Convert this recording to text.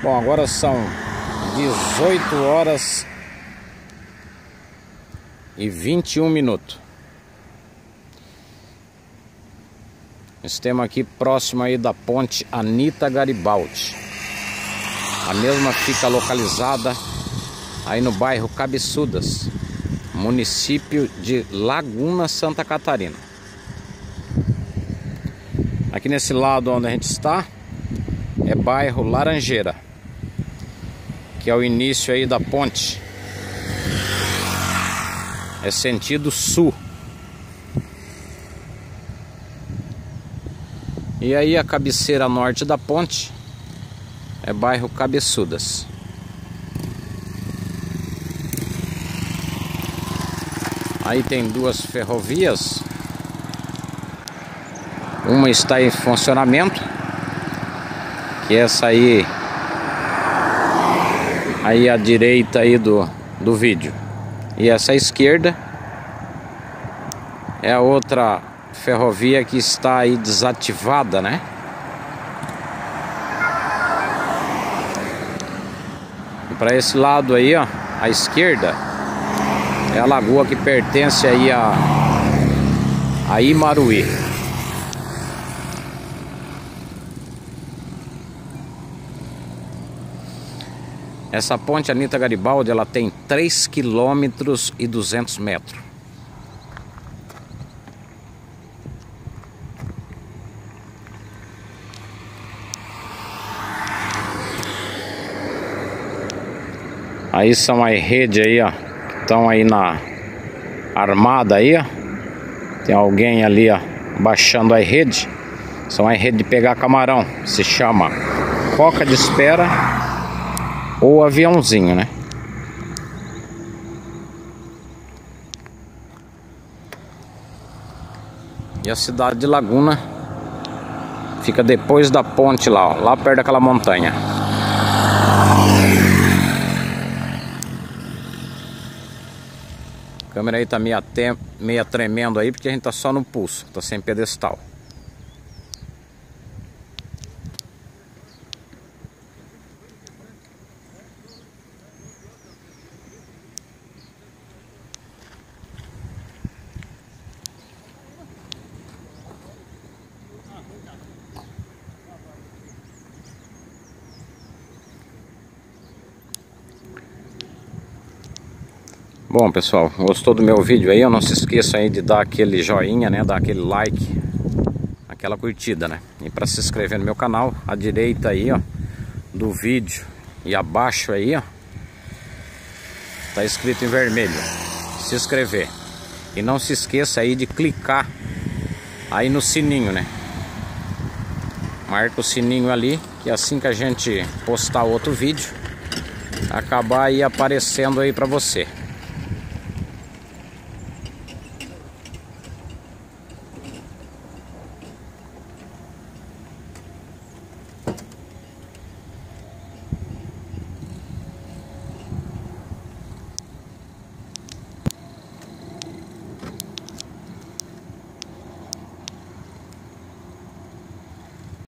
Bom, agora são 18 horas e 21 minutos. Estamos aqui próximo aí da ponte Anita Garibaldi. A mesma fica localizada aí no bairro Cabeçudas, município de Laguna, Santa Catarina. Aqui nesse lado onde a gente está é bairro Laranjeira, que é o início aí da ponte. É sentido sul. E aí a cabeceira norte da ponte é bairro Cabeçudas. Aí tem duas ferrovias. Uma está em funcionamento, que é essa aí à direita aí do vídeo. E essa à esquerda é a outra ferrovia que está aí desativada, né? E para esse lado aí, ó, à esquerda, é a lagoa que pertence aí a Imaruí. Essa ponte Anita Garibaldi, ela tem 3 km e 200 metros. Aí são as redes aí, ó, que estão aí na armada aí, ó. Tem alguém ali, ó, baixando as redes. São as redes de pegar camarão. Se chama coca de espera ou aviãozinho, né? E a cidade de Laguna fica depois da ponte lá, ó, lá perto daquela montanha. A câmera aí tá meia tremendo aí, porque a gente tá só no pulso, tá sem pedestal. Bom, pessoal, gostou do meu vídeo aí? Não se esqueça aí de dar aquele joinha, né? Dar aquele like, aquela curtida, né? E para se inscrever no meu canal, à direita aí, ó, do vídeo e abaixo aí, ó, tá escrito em vermelho, se inscrever. E não se esqueça aí de clicar aí no sininho, né? Marca o sininho ali, que assim que a gente postar outro vídeo, acabar aí aparecendo aí para você.